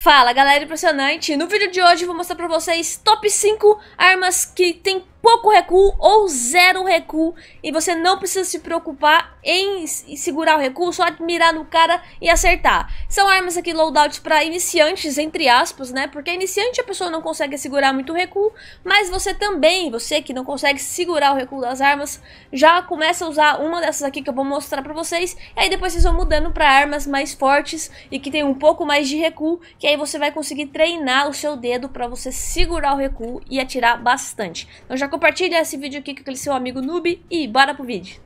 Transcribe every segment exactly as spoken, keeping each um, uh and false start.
Fala galera impressionante, no vídeo de hoje eu vou mostrar pra vocês top cinco armas que tem pouco recuo ou zero recuo e você não precisa se preocupar em segurar o recuo, só mirar no cara e acertar. São armas aqui loadout para iniciantes, entre aspas, né? Porque iniciante a pessoa não consegue segurar muito o recuo, mas você também, você que não consegue segurar o recuo das armas, já começa a usar uma dessas aqui que eu vou mostrar pra vocês, e aí depois vocês vão mudando para armas mais fortes e que tem um pouco mais de recuo, que aí você vai conseguir treinar o seu dedo para você segurar o recuo e atirar bastante. Então já compartilha esse vídeo aqui com aquele seu amigo noob e bora pro vídeo.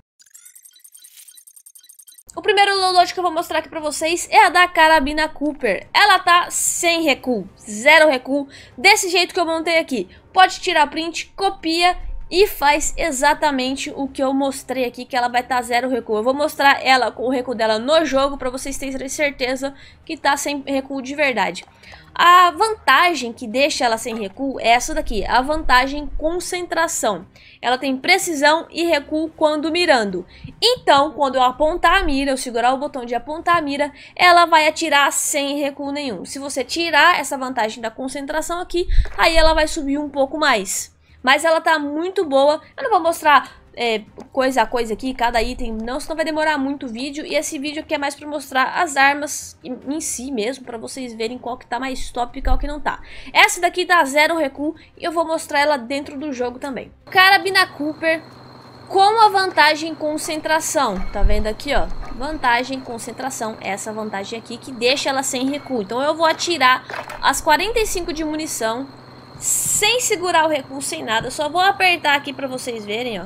O primeiro loadout que eu vou mostrar aqui pra vocês é a da carabina Cooper. Ela tá sem recuo, zero recuo, desse jeito que eu montei aqui. Pode tirar print, copia e faz exatamente o que eu mostrei aqui, que ela vai estar tá zero recuo. Eu vou mostrar ela com o recuo dela no jogo para vocês terem certeza que tá sem recuo de verdade. A vantagem que deixa ela sem recuo é essa daqui, a vantagem concentração. Ela tem precisão e recuo quando mirando. Então, quando eu apontar a mira, eu segurar o botão de apontar a mira, ela vai atirar sem recuo nenhum. Se você tirar essa vantagem da concentração aqui, aí ela vai subir um pouco mais. Mas ela tá muito boa. Eu não vou mostrar é, coisa a coisa aqui, cada item, não, senão vai demorar muito o vídeo. E esse vídeo aqui é mais pra mostrar as armas em, em si mesmo, pra vocês verem qual que tá mais top e qual que não tá. Essa daqui tá zero recuo e eu vou mostrar ela dentro do jogo também. Carabina Cooper com a vantagem concentração, tá vendo aqui, ó? Vantagem concentração, essa vantagem aqui que deixa ela sem recuo. Então eu vou atirar as quarenta e cinco de munição sem segurar o recuo, sem nada. Só vou apertar aqui pra vocês verem, ó.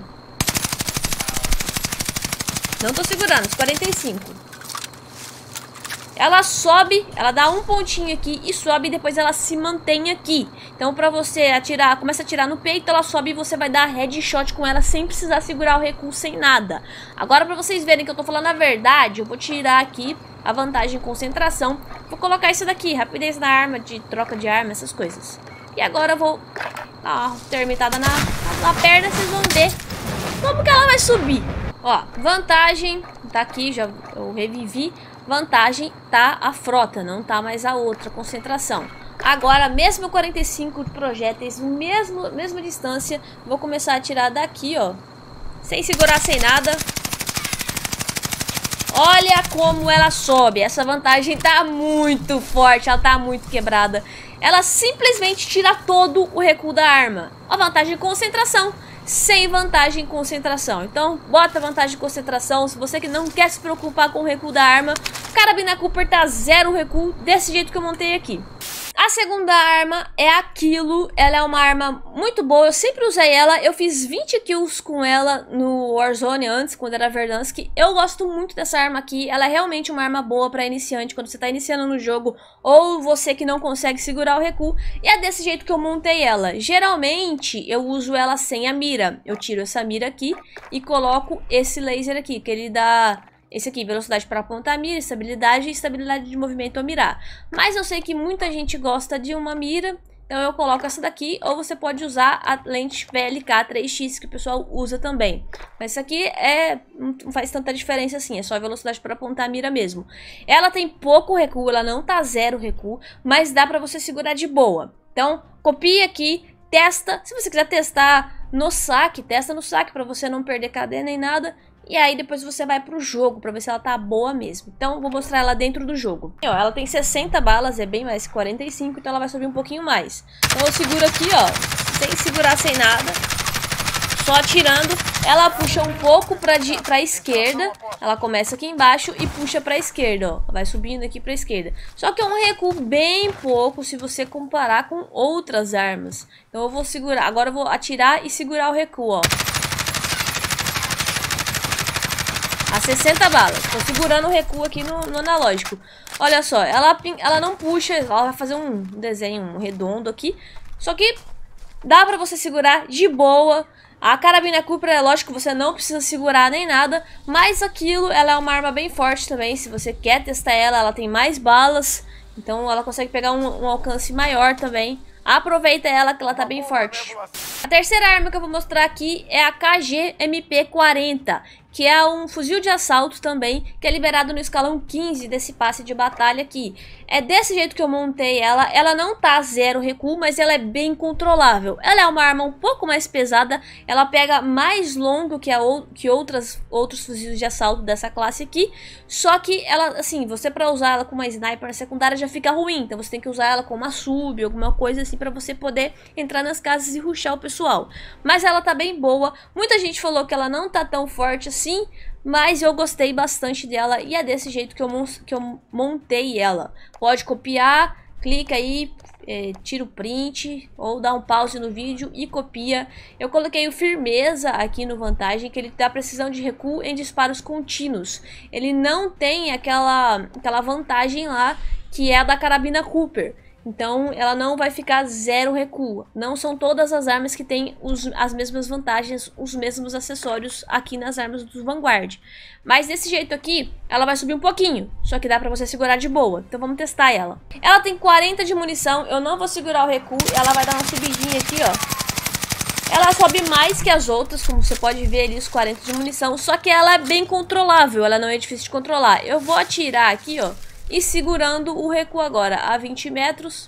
Não tô segurando, os quarenta e cinco. Ela sobe, ela dá um pontinho aqui e sobe, e depois ela se mantém aqui. Então pra você atirar, começa a atirar no peito, ela sobe e você vai dar headshot com ela sem precisar segurar o recuo, sem nada. Agora pra vocês verem que eu tô falando a verdade, eu vou tirar aqui a vantagem concentração. Vou colocar isso daqui, rapidez na arma, de troca de arma, essas coisas. E agora eu vou dar uma termitada na, na perna, vocês vão ver como que ela vai subir. Ó, vantagem, tá aqui, já eu revivi. Vantagem tá a frota, não tá mais a outra concentração. Agora, mesmo quarenta e cinco projéteis, mesmo, mesma distância, vou começar a atirar daqui, ó. Sem segurar, sem nada. Olha como ela sobe. Essa vantagem tá muito forte, ela tá muito quebrada. Ela simplesmente tira todo o recuo da arma. A vantagem de concentração, sem vantagem de concentração. Então, bota vantagem de concentração. Se você que não quer se preocupar com o recuo da arma, carabina Cooper tá zero recuo, desse jeito que eu montei aqui. A segunda arma é a Kilo. Ela é uma arma muito boa, eu sempre usei ela. Eu fiz vinte kills com ela no Warzone antes, quando era Verdansk. Eu gosto muito dessa arma aqui. Ela é realmente uma arma boa para iniciante, quando você tá iniciando no jogo, ou você que não consegue segurar o recuo. E é desse jeito que eu montei ela. Geralmente eu uso ela sem a mira. Eu tiro essa mira aqui e coloco esse laser aqui, que ele dá... Esse aqui, velocidade para apontar a mira, estabilidade e estabilidade de movimento ao mirar. Mas eu sei que muita gente gosta de uma mira, então eu coloco essa daqui. Ou você pode usar a lente V L K três X, que o pessoal usa também. Mas isso aqui é, não faz tanta diferença assim, é só a velocidade para apontar a mira mesmo. Ela tem pouco recuo, ela não tá zero recuo, mas dá para você segurar de boa. Então, copia aqui, testa. Se você quiser testar no saque, testa no saque para você não perder cadeia nem nada. E aí depois você vai pro jogo pra ver se ela tá boa mesmo. Então vou mostrar ela dentro do jogo. E, ó, ela tem sessenta balas, é bem mais que quarenta e cinco, então ela vai subir um pouquinho mais. Então eu seguro aqui, ó, sem segurar, sem nada, só atirando. Ela puxa um pouco pra, di pra esquerda. Ela começa aqui embaixo e puxa pra esquerda, ó. Vai subindo aqui pra esquerda. Só que é um recuo bem pouco se você comparar com outras armas. Então eu vou segurar, agora eu vou atirar e segurar o recuo, ó. A sessenta balas. Tô segurando o recuo aqui no, no analógico. Olha só, ela, ela não puxa, ela vai fazer um desenho redondo aqui. Só que dá pra você segurar de boa. A carabina Cooper, é lógico que você não precisa segurar nem nada. Mas aquilo, ela é uma arma bem forte também. Se você quer testar ela, ela tem mais balas. Então ela consegue pegar um, um alcance maior também. Aproveita ela que ela tá bem forte. A terceira arma que eu vou mostrar aqui é a K G M P quarenta, que é um fuzil de assalto também, que é liberado no escalão quinze desse passe de batalha aqui. É desse jeito que eu montei ela. Ela não tá zero recuo, mas ela é bem controlável. Ela é uma arma um pouco mais pesada, ela pega mais longo que, a, que outras, outros fuzis de assalto dessa classe aqui. Só que ela, assim, você pra usar ela com uma sniper secundária já fica ruim. Então você tem que usar ela com uma sub, alguma coisa assim, pra você poder entrar nas casas e rushar o pessoal. Mas ela tá bem boa. Muita gente falou que ela não tá tão forte assim, mas eu gostei bastante dela e é desse jeito que eu, que eu montei ela. Pode copiar, clica aí, é, tira o print ou dá um pause no vídeo e copia. Eu coloquei o firmeza aqui no vantagem, que ele dá precisão de recuo em disparos contínuos. Ele não tem aquela, aquela vantagem lá que é a da carabina Cooper. Então ela não vai ficar zero recuo. Não são todas as armas que têm os, as mesmas vantagens, os mesmos acessórios aqui nas armas do Vanguard. Mas desse jeito aqui, ela vai subir um pouquinho. Só que dá pra você segurar de boa. Então vamos testar ela. Ela tem quarenta de munição. Eu não vou segurar o recuo. Ela vai dar uma subidinha aqui, ó. Ela sobe mais que as outras, como você pode ver ali, os quarenta de munição. Só que ela é bem controlável. Ela não é difícil de controlar. Eu vou atirar aqui, ó. E segurando o recuo agora a vinte metros.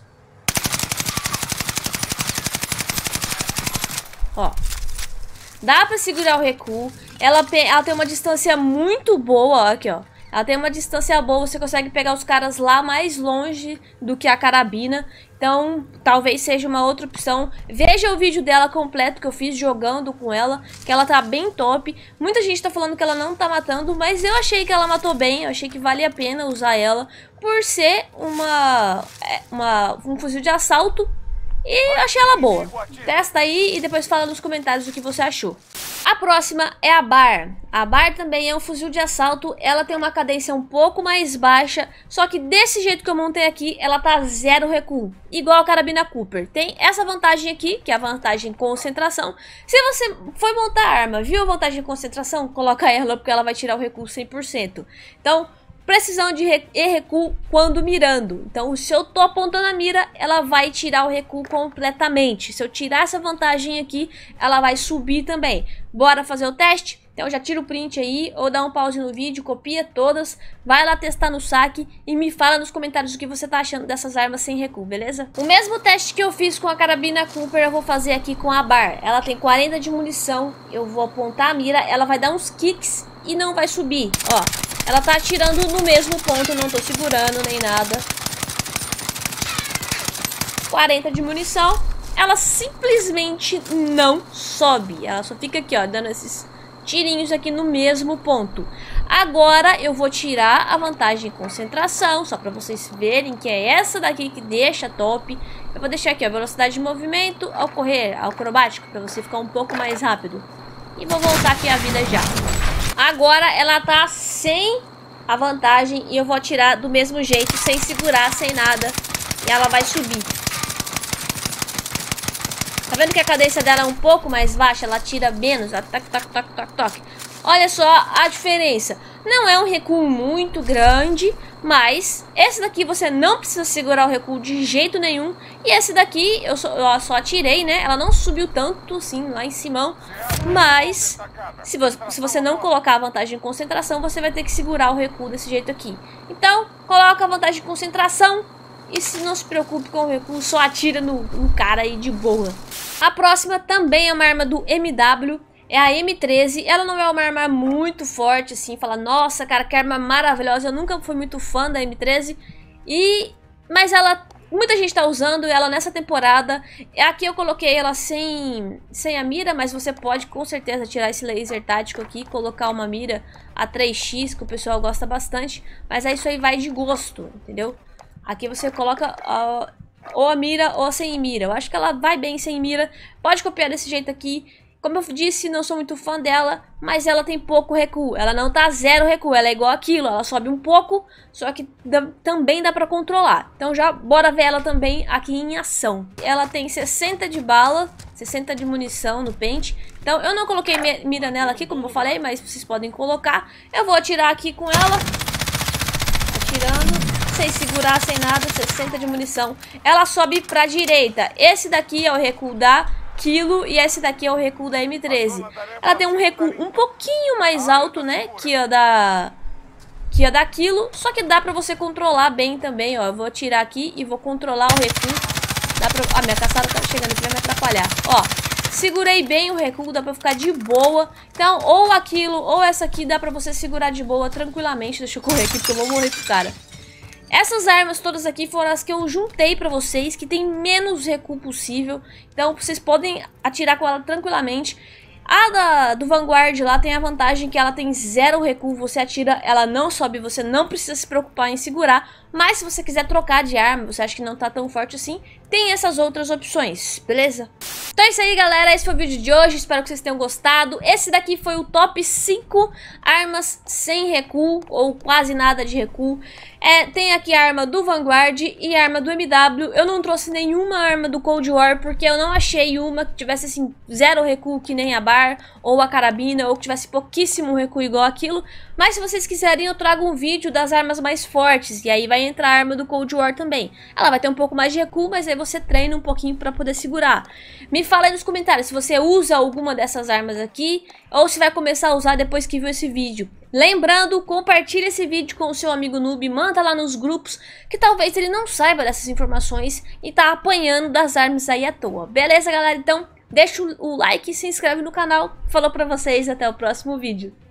Ó. Dá pra segurar o recuo. Ela, ela tem uma distância muito boa, ó, aqui, ó. Ela tem uma distância boa, você consegue pegar os caras lá mais longe do que a carabina. Então, talvez seja uma outra opção. Veja o vídeo dela completo que eu fiz jogando com ela, que ela tá bem top. Muita gente tá falando que ela não tá matando, mas eu achei que ela matou bem. Eu achei que vale a pena usar ela por ser uma, uma, um fuzil de assalto. E achei ela boa. Testa aí e depois fala nos comentários o que você achou. A próxima é a Bar. A Bar também é um fuzil de assalto. Ela tem uma cadência um pouco mais baixa. Só que desse jeito que eu montei aqui, ela tá zero recuo. Igual a carabina Cooper. Tem essa vantagem aqui, que é a vantagem concentração. Se você foi montar a arma, viu a vantagem concentração? Coloca ela porque ela vai tirar o recuo cem por cento. Então, precisão de re e recuo quando mirando. Então, se eu tô apontando a mira, ela vai tirar o recuo completamente. Se eu tirar essa vantagem aqui, ela vai subir também. Bora fazer o teste? Então já tira o print aí, ou dá um pause no vídeo, copia todas, vai lá testar no saque e me fala nos comentários o que você tá achando dessas armas sem recuo, beleza? O mesmo teste que eu fiz com a carabina Cooper, eu vou fazer aqui com a Bar. Ela tem quarenta de munição, eu vou apontar a mira, ela vai dar uns kicks e não vai subir, ó. Ela tá atirando no mesmo ponto, não tô segurando nem nada. quarenta de munição, ela simplesmente não sobe, ela só fica aqui, ó, dando esses tirinhos aqui no mesmo ponto. Agora eu vou tirar a vantagem de concentração, só para vocês verem que é essa daqui que deixa top. Eu vou deixar aqui a velocidade de movimento ao correr, ao acrobático, para você ficar um pouco mais rápido. E vou voltar aqui a vida já. Agora ela tá sem a vantagem e eu vou atirar do mesmo jeito, sem segurar, sem nada. E ela vai subir. Tá vendo que a cadência dela é um pouco mais baixa? Ela tira menos. Toc, toc, toc, toc, toc. Olha só a diferença. Não é um recuo muito grande, mas esse daqui você não precisa segurar o recuo de jeito nenhum. E esse daqui eu só, eu só atirei, né? Ela não subiu tanto, sim, lá em cima. Mas se você, se você não colocar a vantagem de concentração, você vai ter que segurar o recuo desse jeito aqui. Então, coloca a vantagem de concentração. E se não se preocupe com o recuo, só atira no, no cara aí de boa. A próxima também é uma arma do M W, é a M treze. Ela não é uma arma muito forte assim, fala, nossa cara, que arma maravilhosa. Eu nunca fui muito fã da M treze, e... mas ela, muita gente tá usando ela nessa temporada. Aqui eu coloquei ela sem, sem a mira, mas você pode com certeza tirar esse laser tático aqui, colocar uma mira a três x, que o pessoal gosta bastante. Mas aí isso aí vai de gosto, entendeu? Aqui você coloca uh, ou a mira ou sem mira. Eu acho que ela vai bem sem mira. Pode copiar desse jeito aqui. Como eu disse, não sou muito fã dela, mas ela tem pouco recuo. Ela não tá zero recuo, ela é igual aquilo. Ela sobe um pouco, só que dá, também dá pra controlar. Então já bora ver ela também aqui em ação. Ela tem sessenta de bala, sessenta de munição no pente. Então eu não coloquei mira nela aqui, como eu falei, mas vocês podem colocar. Eu vou atirar aqui com ela. Atirando. sem segurar, sem nada, sessenta de munição. Ela sobe pra direita. Esse daqui é o recuo da Kilo e esse daqui é o recuo da M treze. Ela tem um recuo um pouquinho mais alto, né, que a da... que a da Kilo, só que dá pra você controlar bem também, ó. Eu vou tirar aqui e vou controlar o recuo. Dá pra... Ah, minha caçada tá chegando aqui, vai me atrapalhar. Ó, segurei bem o recuo, dá pra ficar de boa. Então, ou aquilo, ou essa aqui dá pra você segurar de boa, tranquilamente. Deixa eu correr aqui, porque eu vou morrer com o cara. Essas armas todas aqui foram as que eu juntei pra vocês, que tem menos recuo possível. Então, vocês podem atirar com ela tranquilamente. A da, do Vanguard lá tem a vantagem que ela tem zero recuo, você atira, ela não sobe, você não precisa se preocupar em segurar. Mas se você quiser trocar de arma, você acha que não tá tão forte assim, tem essas outras opções, beleza? Então é isso aí, galera, esse foi o vídeo de hoje, espero que vocês tenham gostado. Esse daqui foi o top cinco armas sem recuo, ou quase nada de recuo. É, tem aqui a arma do Vanguard e a arma do M W. Eu não trouxe nenhuma arma do Cold War, porque eu não achei uma que tivesse assim, zero recuo que nem a Bar, ou a Carabina, ou que tivesse pouquíssimo recuo igual aquilo. Mas se vocês quiserem, eu trago um vídeo das armas mais fortes, e aí vai entrar a arma do Cold War também. Ela vai ter um pouco mais de recuo, mas aí você treina um pouquinho pra poder segurar. Me fala aí nos comentários se você usa alguma dessas armas aqui, ou se vai começar a usar depois que viu esse vídeo. Lembrando, compartilhe esse vídeo com o seu amigo noob, manda lá nos grupos, que talvez ele não saiba dessas informações e tá apanhando das armas aí à toa. Beleza, galera? Então, deixa o like e se inscreve no canal. Falou pra vocês, até o próximo vídeo.